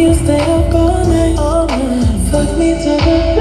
you stay up all night. Fuck me to the